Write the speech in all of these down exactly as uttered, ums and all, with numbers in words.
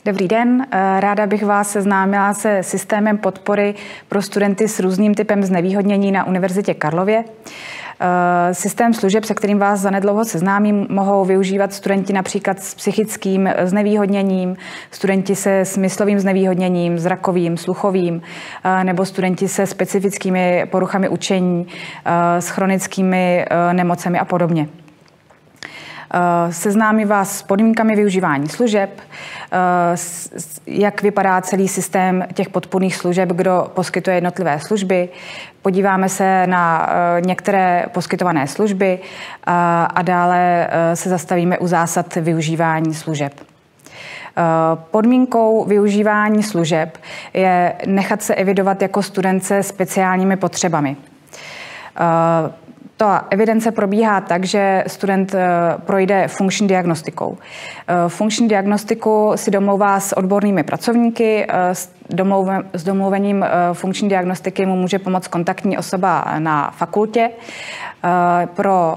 Dobrý den, ráda bych vás seznámila se systémem podpory pro studenty s různým typem znevýhodnění na Univerzitě Karlově. Systém služeb, se kterým vás zanedlouho seznámím, mohou využívat studenti například s psychickým znevýhodněním, studenti se smyslovým znevýhodněním, zrakovým, sluchovým, nebo studenti se specifickými poruchami učení, s chronickými nemocemi a podobně. Seznámím vás s podmínkami využívání služeb, jak vypadá celý systém těch podpůrných služeb, kdo poskytuje jednotlivé služby. Podíváme se na některé poskytované služby a dále se zastavíme u zásad využívání služeb. Podmínkou využívání služeb je nechat se evidovat jako student se speciálními potřebami. Ta evidence probíhá tak, že student projde funkční diagnostikou. Funkční diagnostiku si domlouvá s odbornými pracovníky. S domluvením funkční diagnostiky mu může pomoct kontaktní osoba na fakultě. Pro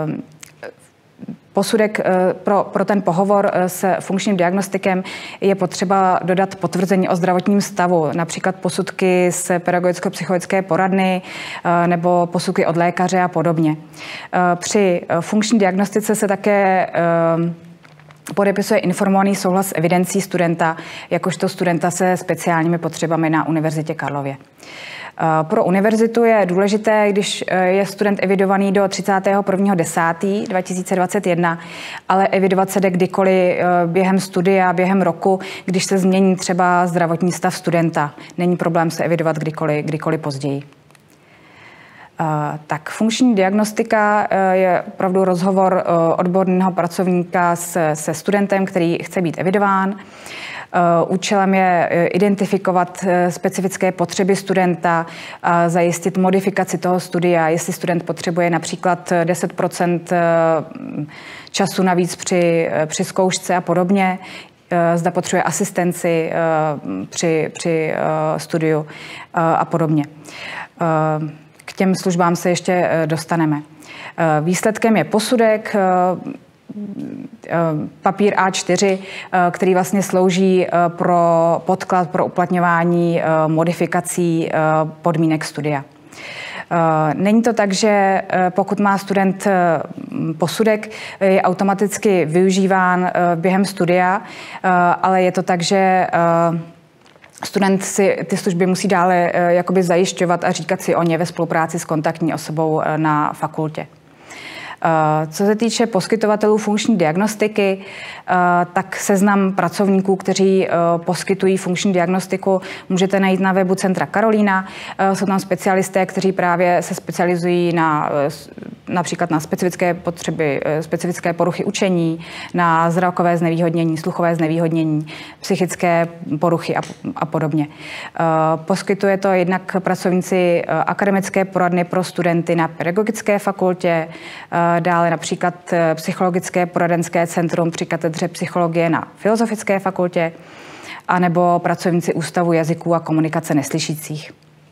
posudek pro, pro ten pohovor s funkčním diagnostikem je potřeba dodat potvrzení o zdravotním stavu, například posudky z pedagogicko-psychologické poradny nebo posudky od lékaře a podobně. Při funkční diagnostice se také podepisuje informovaný souhlas s evidencí studenta, jakožto studenta se speciálními potřebami na Univerzitě Karlově. Pro univerzitu je důležité, když je student evidovaný do třicátého prvního desátého dva tisíce dvacet jedna, ale evidovat se jde kdykoliv během studia, během roku, když se změní třeba zdravotní stav studenta. Není problém se evidovat kdykoliv, kdykoliv později. Tak funkční diagnostika je opravdu rozhovor odborného pracovníka se studentem, který chce být evidován. Účelem je identifikovat specifické potřeby studenta, a zajistit modifikaci toho studia, jestli student potřebuje například deset procent času navíc při, při zkoušce a podobně, zda potřebuje asistenci při, při studiu a podobně. K těm službám se ještě dostaneme. Výsledkem je posudek, papír á čtyři, který vlastně slouží pro podklad pro uplatňování modifikací podmínek studia. Není to tak, že pokud má student posudek, je automaticky využíván během studia, ale je to tak, že student si ty služby musí dále jakoby zajišťovat a říkat si o ně ve spolupráci s kontaktní osobou na fakultě. Co se týče poskytovatelů funkční diagnostiky, tak seznam pracovníků, kteří poskytují funkční diagnostiku, můžete najít na webu Centra Karolina. Jsou tam specialisté, kteří právě se specializují na, například na specifické potřeby, specifické poruchy učení, na zrakové znevýhodnění, sluchové znevýhodnění, psychické poruchy a, a podobně. Poskytuje to jednak pracovníci akademické poradny pro studenty na pedagogické fakultě, dále například psychologické poradenské centrum při katedře psychologie na Filozofické fakultě, anebo pracovníci Ústavu jazyků a komunikace neslyšících.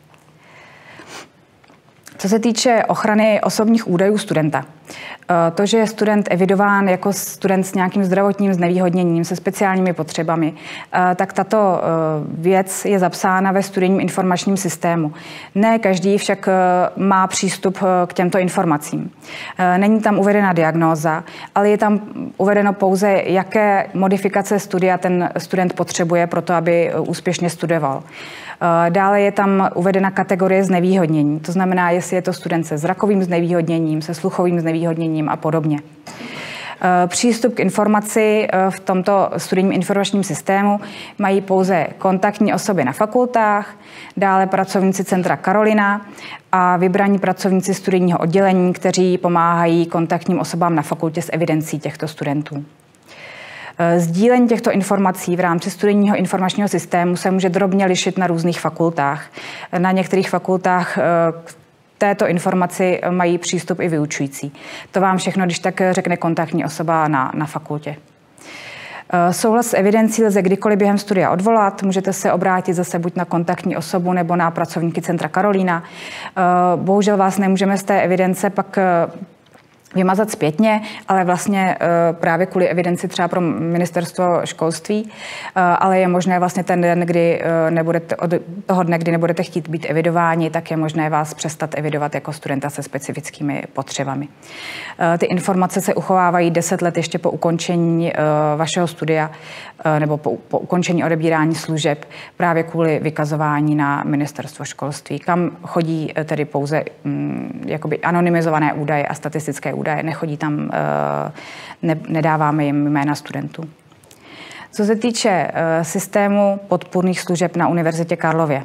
Co se týče ochrany osobních údajů studenta, to, že je student evidován jako student s nějakým zdravotním znevýhodněním, se speciálními potřebami, tak tato věc je zapsána ve studijním informačním systému. Ne každý však má přístup k těmto informacím. Není tam uvedena diagnóza, ale je tam uvedeno pouze, jaké modifikace studia ten student potřebuje pro to, aby úspěšně studoval. Dále je tam uvedena kategorie znevýhodnění, to znamená, jestli je to student se zrakovým znevýhodněním, se sluchovým znevýhodněním a podobně. Přístup k informaci v tomto studijním informačním systému mají pouze kontaktní osoby na fakultách, dále pracovníci Centra Karolina a vybraní pracovníci studijního oddělení, kteří pomáhají kontaktním osobám na fakultě s evidencí těchto studentů. Sdílení těchto informací v rámci studijního informačního systému se může drobně lišit na různých fakultách. Na některých fakultách k této informaci mají přístup i vyučující. To vám všechno, když tak řekne kontaktní osoba na, na fakultě. Souhlas s evidencí lze kdykoliv během studia odvolat. Můžete se obrátit zase buď na kontaktní osobu nebo na pracovníky Centra Karolina. Bohužel vás nemůžeme z té evidence pak vymazat zpětně, ale vlastně právě kvůli evidenci třeba pro ministerstvo školství, ale je možné vlastně ten den, kdy nebudete, od toho dne, kdy nebudete chtít být evidováni, tak je možné vás přestat evidovat jako studenta se specifickými potřebami. Ty informace se uchovávají deset let ještě po ukončení vašeho studia nebo po, po ukončení odebírání služeb právě kvůli vykazování na ministerstvo školství, kam chodí tedy pouze mm, jakoby anonymizované údaje a statistické údaje. Nechodí tam, ne, nedáváme jim jména studentů. Co se týče systému podpůrných služeb na Univerzitě Karlově.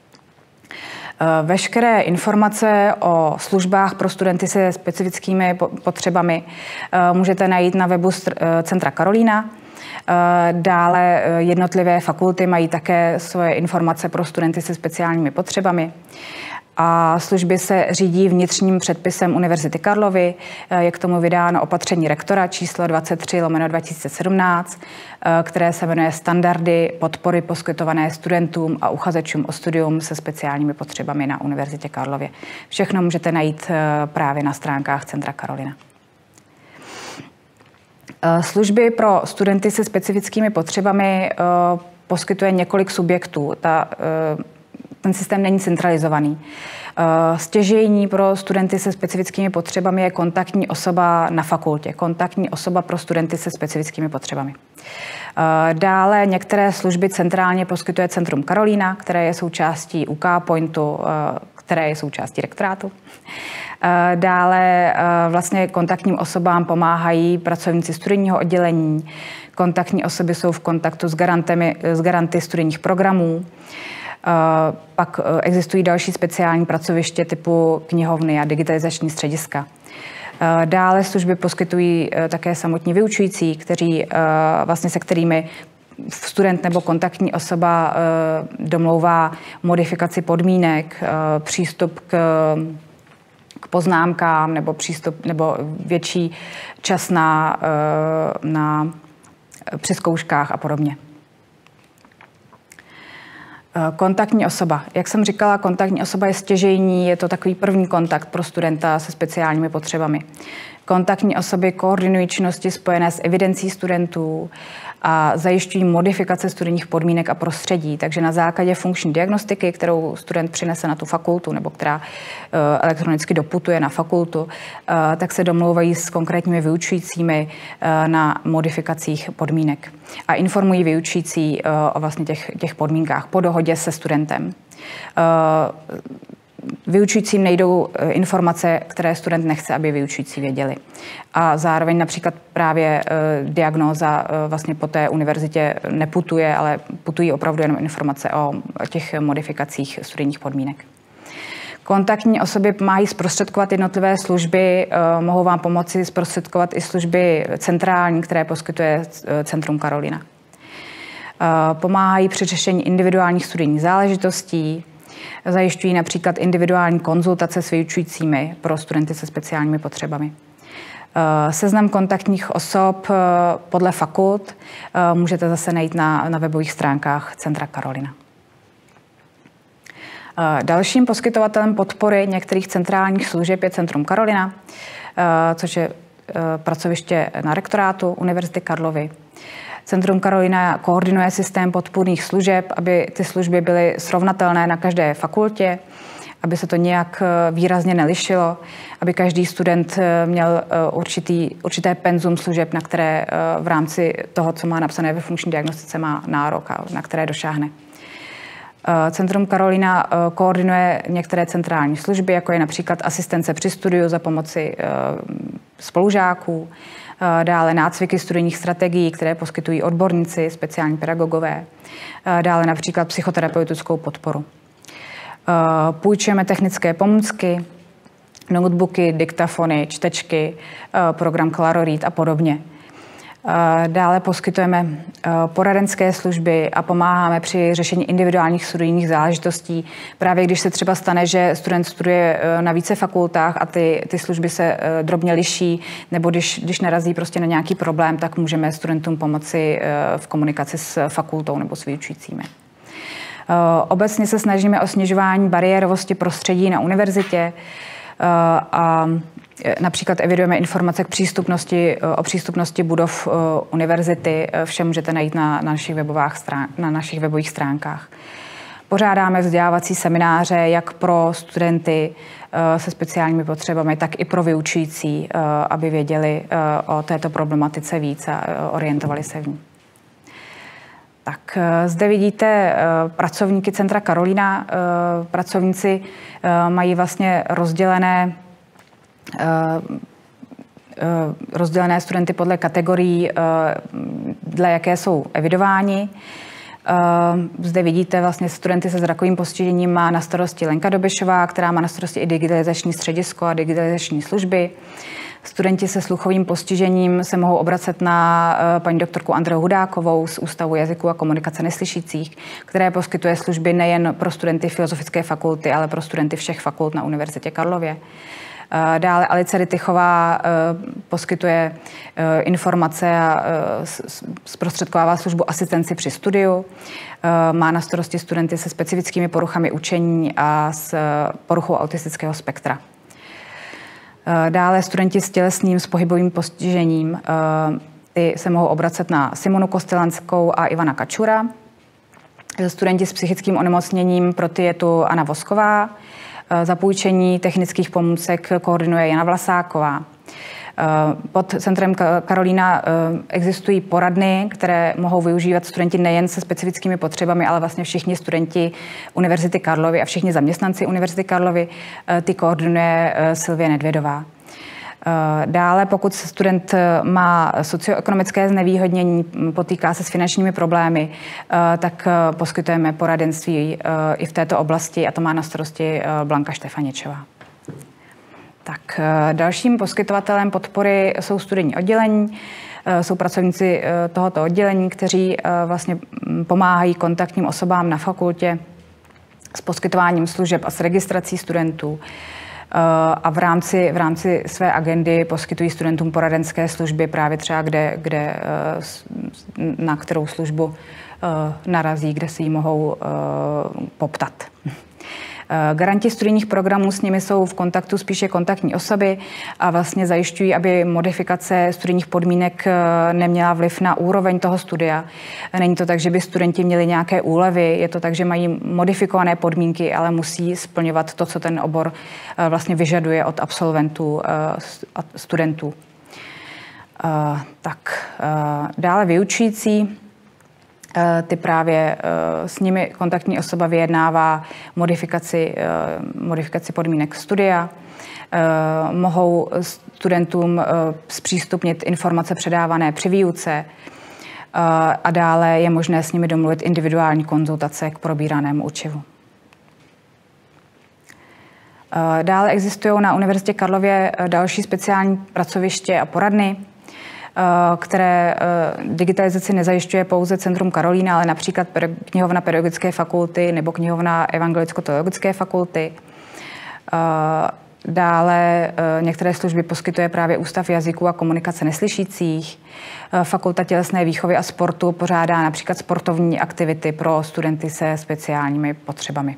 Veškeré informace o službách pro studenty se specifickými potřebami můžete najít na webu Centra Karolina. Dále jednotlivé fakulty mají také svoje informace pro studenty se speciálními potřebami. A služby se řídí vnitřním předpisem Univerzity Karlovy. Je k tomu vydáno opatření rektora číslo dvacet tři lomeno dva tisíce sedmnáct, které se jmenuje Standardy podpory poskytované studentům a uchazečům o studium se speciálními potřebami na Univerzitě Karlově. Všechno můžete najít právě na stránkách Centra Karolina. Služby pro studenty se specifickými potřebami poskytuje několik subjektů. Ta, ten systém není centralizovaný. Stěžejní pro studenty se specifickými potřebami je kontaktní osoba na fakultě, kontaktní osoba pro studenty se specifickými potřebami. Dále některé služby centrálně poskytuje Centrum Karolina, které je součástí U K Pointu, které je součástí rektorátu. Dále vlastně kontaktním osobám pomáhají pracovníci studijního oddělení. Kontaktní osoby jsou v kontaktu s, garantemi, s garanty studijních programů. Pak existují další speciální pracoviště typu knihovny a digitalizační střediska. Dále služby poskytují také samotní vyučující, kteří, vlastně se kterými student nebo kontaktní osoba domlouvá modifikaci podmínek, přístup k, k poznámkám nebo přístup nebo větší čas na, na při zkouškách a podobně. Kontaktní osoba. Jak jsem říkala, kontaktní osoba je stěžejní, je to takový první kontakt pro studenta se speciálními potřebami. Kontaktní osoby koordinují činnosti spojené s evidencí studentů a zajišťují modifikace studijních podmínek a prostředí. Takže na základě funkční diagnostiky, kterou student přinese na tu fakultu nebo která elektronicky doputuje na fakultu, tak se domlouvají s konkrétními vyučujícími na modifikacích podmínek a informují vyučující o vlastně těch, těch podmínkách po dohodě se studentem. Vyučujícím nejdou informace, které student nechce, aby vyučující věděli. A zároveň například právě diagnóza vlastně po té univerzitě neputuje, ale putují opravdu jenom informace o těch modifikacích studijních podmínek. Kontaktní osoby mají zprostředkovat jednotlivé služby, mohou vám pomoci zprostředkovat i služby centrální, které poskytuje Centrum Karolina. Pomáhají při řešení individuálních studijních záležitostí, zajišťují například individuální konzultace s vyučujícími pro studenty se speciálními potřebami. Seznam kontaktních osob podle fakult můžete zase najít na, na webových stránkách Centra Karolina. Dalším poskytovatelem podpory některých centrálních služeb je Centrum Karolina, což je pracoviště na rektorátu Univerzity Karlovy. Centrum Karolina koordinuje systém podpůrných služeb, aby ty služby byly srovnatelné na každé fakultě, aby se to nějak výrazně nelišilo, aby každý student měl určitý, určité penzum služeb, na které v rámci toho, co má napsané ve funkční diagnostice, má nárok a na které došáhne. Centrum Karolina koordinuje některé centrální služby, jako je například asistence při studiu za pomoci spolužáků, dále nácviky studijních strategií, které poskytují odborníci, speciální pedagogové, dále například psychoterapeutickou podporu. Půjčujeme technické pomůcky, notebooky, diktafony, čtečky, program Claroread a podobně. Dále poskytujeme poradenské služby a pomáháme při řešení individuálních studijních záležitostí. Právě když se třeba stane, že student studuje na více fakultách a ty, ty služby se drobně liší, nebo když, když narazí prostě na nějaký problém, tak můžeme studentům pomoci v komunikaci s fakultou nebo s vyučujícími. Obecně se snažíme o snižování bariérovosti prostředí na univerzitě a Například evidujeme informace k přístupnosti, o přístupnosti budov univerzity. Vše můžete najít na, na, našich, strán, na našich webových stránkách. Pořádáme vzdělávací semináře jak pro studenty se speciálními potřebami, tak i pro vyučující, aby věděli o této problematice víc a orientovali se v ní. Tak zde vidíte pracovníky Centra Karolina. Pracovníci mají vlastně rozdělené rozdělené studenty podle kategorií, dle jaké jsou evidováni. Zde vidíte vlastně studenty se zrakovým postižením má na starosti Lenka Dobešová, která má na starosti i digitalizační středisko a digitalizační služby. Studenti se sluchovým postižením se mohou obracet na paní doktorku Andreu Hudákovou z Ústavu jazyku a komunikace neslyšících, které poskytuje služby nejen pro studenty Filozofické fakulty, ale pro studenty všech fakult na Univerzitě Karlově. Dále Alice Rytychová poskytuje informace a zprostředkovává službu asistenci při studiu. Má na starosti studenty se specifickými poruchami učení a s poruchou autistického spektra. Dále studenti s tělesným, s pohybovým postižením. Ty se mohou obracet na Simonu Kostelanskou a Ivana Kačura. Studenti s psychickým onemocněním proto je tu Anna Vosková. Zapůjčení technických pomůcek koordinuje Jana Vlasáková. Pod Centrem Karolina existují poradny, které mohou využívat studenti nejen se specifickými potřebami, ale vlastně všichni studenti Univerzity Karlovy a všichni zaměstnanci Univerzity Karlovy. Ty koordinuje Silvie Nedvědová. Dále, pokud student má socioekonomické znevýhodnění, potýká se s finančními problémy, tak poskytujeme poradenství i v této oblasti a to má na starosti Blanka Štefaničová. Tak dalším poskytovatelem podpory jsou studijní oddělení. Jsou pracovníci tohoto oddělení, kteří vlastně pomáhají kontaktním osobám na fakultě s poskytováním služeb a s registrací studentů. A v rámci, v rámci své agendy poskytují studentům poradenské služby právě třeba, kde, kde, na kterou službu narazí, kde si ji mohou poptat. Garanti studijních programů s nimi jsou v kontaktu spíše kontaktní osoby a vlastně zajišťují, aby modifikace studijních podmínek neměla vliv na úroveň toho studia. Není to tak, že by studenti měli nějaké úlevy, je to tak, že mají modifikované podmínky, ale musí splňovat to, co ten obor vlastně vyžaduje od absolventů a studentů. Tak dále vyučující. Ty právě s nimi kontaktní osoba vyjednává modifikaci, modifikaci podmínek studia. Mohou studentům zpřístupnit informace předávané při výuce a dále je možné s nimi domluvit individuální konzultace k probíranému učivu. Dále existují na Univerzitě Karlově další speciální pracoviště a poradny, které digitalizaci nezajišťuje pouze Centrum Karolína, ale například knihovna Pedagogické fakulty nebo knihovna Evangelicko-teologické fakulty. Dále některé služby poskytuje právě Ústav jazyku a komunikace neslyšících. Fakulta tělesné výchovy a sportu pořádá například sportovní aktivity pro studenty se speciálními potřebami.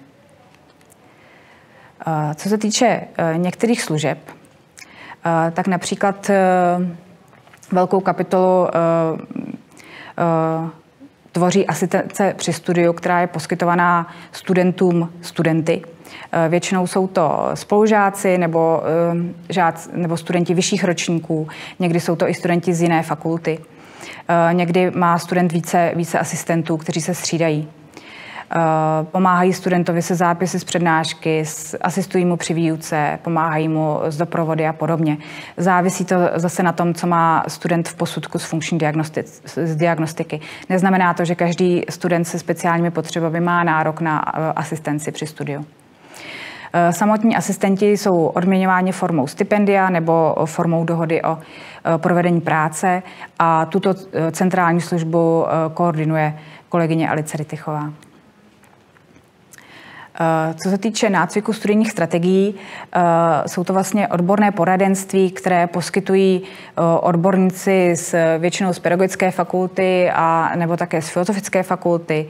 Co se týče některých služeb, tak například velkou kapitolu uh, uh, tvoří asistence při studiu, která je poskytovaná studentům studenty. Uh, většinou jsou to spolužáci nebo, uh, žáci, nebo studenti vyšších ročníků, někdy jsou to i studenti z jiné fakulty. Uh, někdy má student více, více asistentů, kteří se střídají. Pomáhají studentovi se zápisy z přednášky, asistují mu při výuce, pomáhají mu s doprovody a podobně. Závisí to zase na tom, co má student v posudku z funkční diagnosti- z diagnostiky. Neznamená to, že každý student se speciálními potřebami má nárok na asistenci při studiu. Samotní asistenti jsou odměňováni formou stipendia nebo formou dohody o provedení práce a tuto centrální službu koordinuje kolegyně Alice Rytychová. Co se týče nácviku studijních strategií, jsou to vlastně odborné poradenství, které poskytují odborníci z, většinou z pedagogické fakulty a nebo také z filozofické fakulty.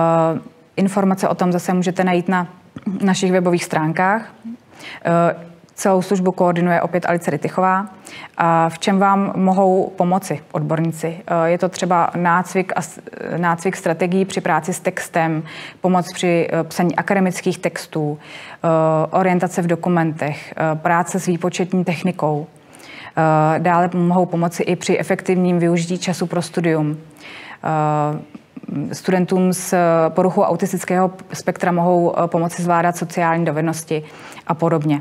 Informace o tom zase můžete najít na našich webových stránkách. Celou službu koordinuje opět Alice Rytichová. V čem vám mohou pomoci odborníci? Je to třeba nácvik, a, nácvik strategií při práci s textem, pomoc při psaní akademických textů, orientace v dokumentech, práce s výpočetní technikou. Dále mohou pomoci i při efektivním využití času pro studium. Studentům s poruchou autistického spektra mohou pomoci zvládat sociální dovednosti a podobně.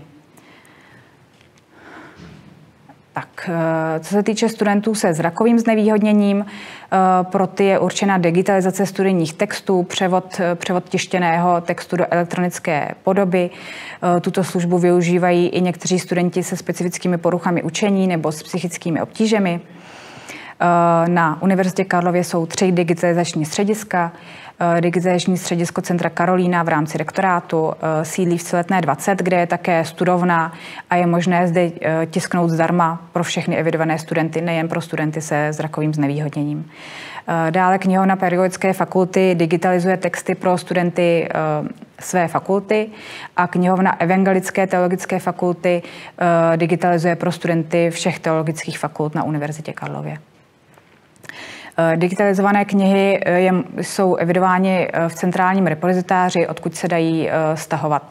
Tak, co se týče studentů se zrakovým znevýhodněním, pro ty je určena digitalizace studijních textů, převod, převod tištěného textu do elektronické podoby. Tuto službu využívají i někteří studenti se specifickými poruchami učení nebo s psychickými obtížemi. Na Univerzitě Karlově jsou tři digitalizační střediska. Digitalizační středisko Centra Karolína v rámci rektorátu sídlí v Celetné dvacet, kde je také studovna a je možné zde tisknout zdarma pro všechny evidované studenty, nejen pro studenty se zrakovým znevýhodněním. Dále knihovna Pedagogické fakulty digitalizuje texty pro studenty své fakulty a knihovna Evangelické teologické fakulty digitalizuje pro studenty všech teologických fakult na Univerzitě Karlově. Digitalizované knihy je, jsou evidovány v centrálním repozitáři, odkud se dají stahovat.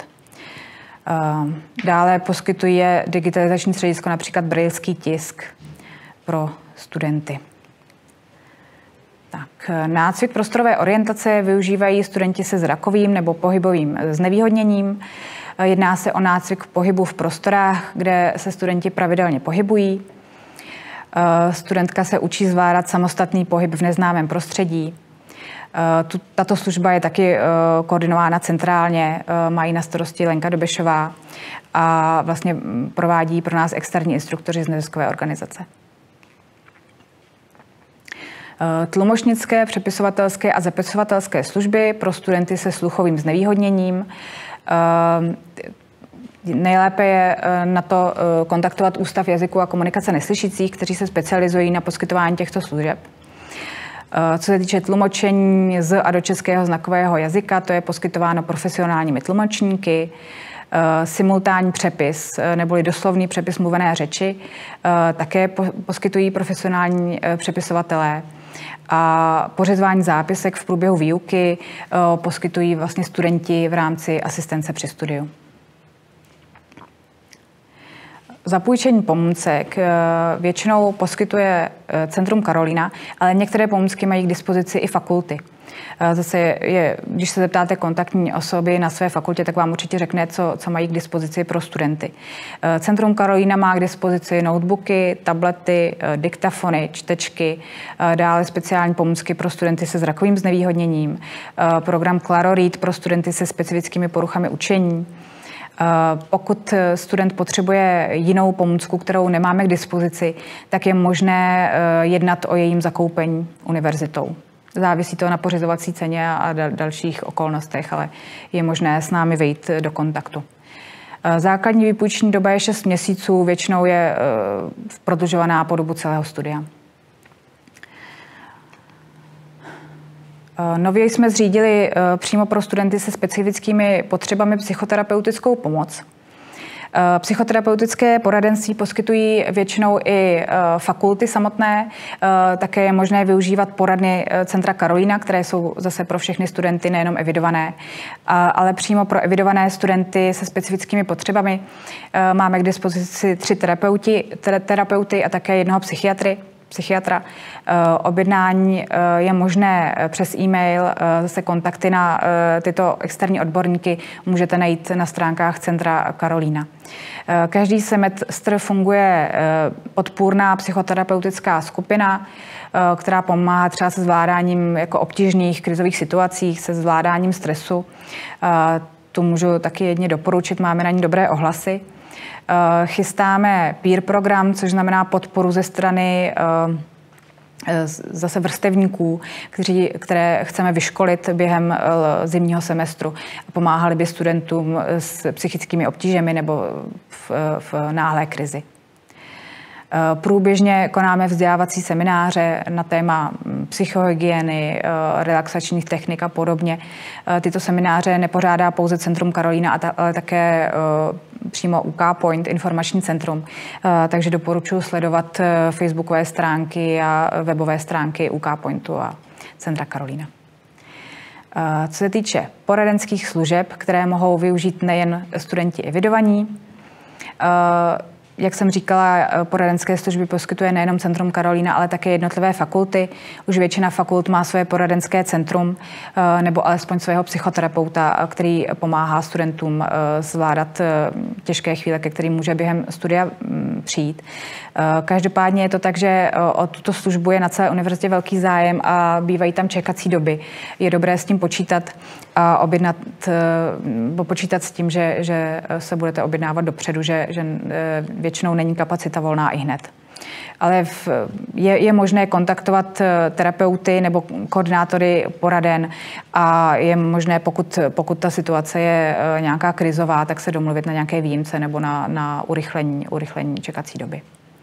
Dále poskytuje digitalizační středisko například brailský tisk pro studenty. Tak, nácvik prostorové orientace využívají studenti se zrakovým nebo pohybovým znevýhodněním. Jedná se o nácvik pohybu v prostorách, kde se studenti pravidelně pohybují. Studentka se učí zvládat samostatný pohyb v neznámém prostředí. Tato služba je taky koordinována centrálně, mají na starosti Lenka Dobešová a vlastně provádí pro nás externí instruktoři z neziskové organizace. Tlumočnické, přepisovatelské a zapisovatelské služby pro studenty se sluchovým znevýhodněním. Nejlépe je na to kontaktovat Ústav jazyku a komunikace neslyšících, kteří se specializují na poskytování těchto služeb. Co se týče tlumočení z a do českého znakového jazyka, to je poskytováno profesionálními tlumočníky, simultánní přepis neboli doslovný přepis mluvené řeči také poskytují profesionální přepisovatelé. A pořizování zápisek v průběhu výuky poskytují vlastně studenti v rámci asistence při studiu. Zapůjčení pomůcek většinou poskytuje Centrum Karolína, ale některé pomůcky mají k dispozici i fakulty. Zase je, když se zeptáte kontaktní osoby na své fakultě, tak vám určitě řekne, co, co mají k dispozici pro studenty. Centrum Karolína má k dispozici notebooky, tablety, diktafony, čtečky, dále speciální pomůcky pro studenty se zrakovým znevýhodněním, program Claroread pro studenty se specifickými poruchami učení. Pokud student potřebuje jinou pomůcku, kterou nemáme k dispozici, tak je možné jednat o jejím zakoupení univerzitou. Závisí to na pořizovací ceně a dalších okolnostech, ale je možné s námi vejít do kontaktu. Základní výpůjční doba je šest měsíců, většinou je prodlužovaná po dobu celého studia. Nově jsme zřídili přímo pro studenty se specifickými potřebami psychoterapeutickou pomoc. Psychoterapeutické poradenství poskytují většinou i fakulty samotné. Také je možné využívat poradny Centra Karolína, které jsou zase pro všechny studenty, nejenom evidované, ale přímo pro evidované studenty se specifickými potřebami. Máme k dispozici tři terapeuti, terapeuty a také jednoho psychiatry. psychiatra. Objednání je možné přes e-mail, zase kontakty na tyto externí odborníky můžete najít na stránkách Centra Karolína. Každý semestr funguje podpůrná psychoterapeutická skupina, která pomáhá třeba se zvládáním jako obtížných krizových situacích, se zvládáním stresu. Tu můžu taky jedně doporučit, máme na ní dobré ohlasy. Chystáme peer program, což znamená podporu ze strany zase vrstevníků, kteří, které chceme vyškolit během zimního semestru a pomáhali by studentům s psychickými obtížemi nebo v, v náhlé krizi. Průběžně konáme vzdělávací semináře na téma psychohygieny, relaxačních technik a podobně. Tyto semináře nepořádá pouze Centrum Karolína, ale také přímo U K Point, informační centrum, takže doporučuji sledovat facebookové stránky a webové stránky U K Pointu a Centra Karolina. Co se týče poradenských služeb, které mohou využít nejen studenti evidovaní, jak jsem říkala, poradenské služby poskytuje nejenom Centrum Karolina, ale také jednotlivé fakulty. Už většina fakult má své poradenské centrum nebo alespoň svého psychoterapeuta, který pomáhá studentům zvládat těžké chvíle, ke kterým může během studia přijít. Každopádně je to tak, že o tuto službu je na celé univerzitě velký zájem a bývají tam čekací doby. Je dobré s tím počítat a objednat, počítat s tím, že, že se budete objednávat dopředu, že, že většinou není kapacita volná i hned. Ale v, je, je možné kontaktovat terapeuty nebo koordinátory poraden a je možné, pokud, pokud ta situace je nějaká krizová, tak se domluvit na nějaké výjimce nebo na, na urychlení, urychlení čekací doby.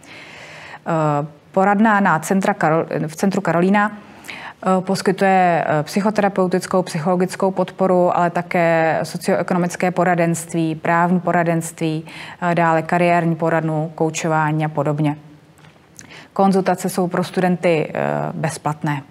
Poradna na centra Karol, v Centru Karolina poskytuje psychoterapeutickou, psychologickou podporu, ale také socioekonomické poradenství, právní poradenství, dále kariérní poradnu, koučování a podobně. Konzultace jsou pro studenty bezplatné.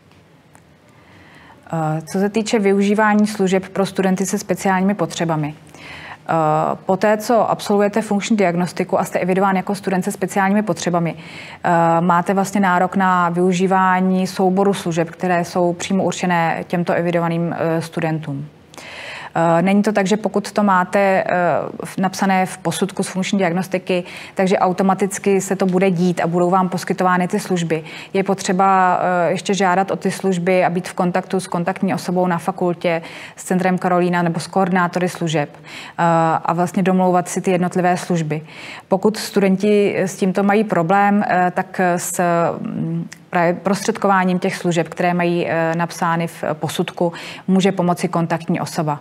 Co se týče využívání služeb pro studenty se speciálními potřebami. Poté, co absolvujete funkční diagnostiku a jste evidován jako student se speciálními potřebami, máte vlastně nárok na využívání souboru služeb, které jsou přímo určené těmto evidovaným studentům. Není to tak, že pokud to máte napsané v posudku z funkční diagnostiky, takže automaticky se to bude dít a budou vám poskytovány ty služby. Je potřeba ještě žádat o ty služby a být v kontaktu s kontaktní osobou na fakultě, s Centrem Karolina nebo s koordinátory služeb a vlastně domlouvat si ty jednotlivé služby. Pokud studenti s tímto mají problém, tak s právě prostředkováním těch služeb, které mají napsány v posudku, může pomoci kontaktní osoba.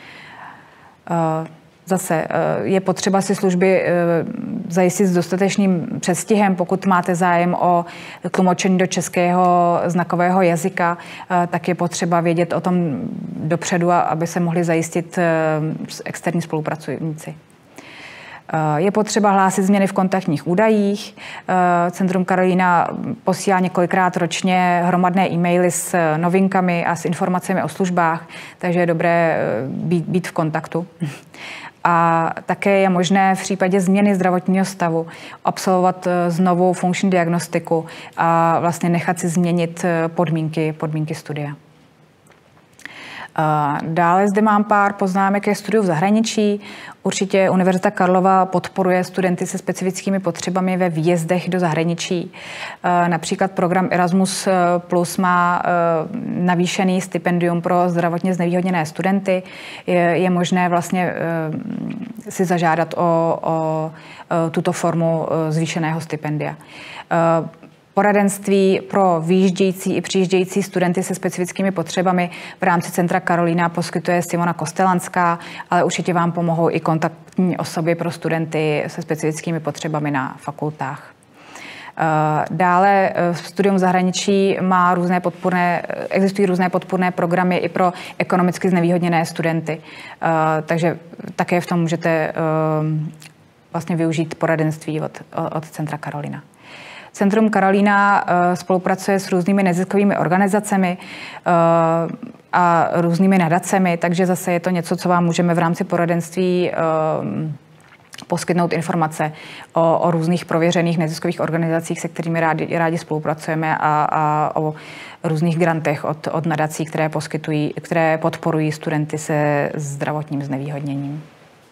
Zase je potřeba si služby zajistit s dostatečným předstihem. Pokud máte zájem o tlumočení do českého znakového jazyka, tak je potřeba vědět o tom dopředu, aby se mohli zajistit externí spolupracovníci. Je potřeba hlásit změny v kontaktních údajích. Centrum Karolina posílá několikrát ročně hromadné e-maily s novinkami a s informacemi o službách, takže je dobré být, být v kontaktu. A také je možné v případě změny zdravotního stavu absolvovat znovu funkční diagnostiku a vlastně nechat si změnit podmínky, podmínky studia. Dále zde mám pár poznámek ke studiu v zahraničí. Určitě Univerzita Karlova podporuje studenty se specifickými potřebami ve výjezdech do zahraničí. Například program Erasmus Plus má navýšený stipendium pro zdravotně znevýhodněné studenty. Je, je možné vlastně si zažádat o, o tuto formu zvýšeného stipendia. Poradenství pro vyjíždějící i přijíždějící studenty se specifickými potřebami v rámci Centra Karolina poskytuje Simona Kostelanská, ale určitě vám pomohou i kontaktní osoby pro studenty se specifickými potřebami na fakultách. Dále studium v zahraničí má různé podpůrné, existují různé podpůrné programy i pro ekonomicky znevýhodněné studenty, takže také v tom můžete vlastně využít poradenství od, od Centra Karolina. Centrum Karolina spolupracuje s různými neziskovými organizacemi a různými nadacemi, takže zase je to něco, co vám můžeme v rámci poradenství poskytnout informace o, o různých prověřených neziskových organizacích, se kterými rádi, rádi spolupracujeme a, a o různých grantech od, od nadací, které poskytují, které podporují studenty se zdravotním znevýhodněním.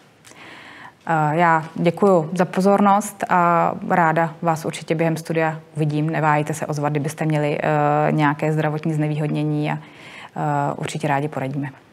Já děkuji za pozornost a ráda vás určitě během studia uvidím. Neváhejte se ozvat, kdybyste měli nějaké zdravotní znevýhodnění a určitě rádi poradíme.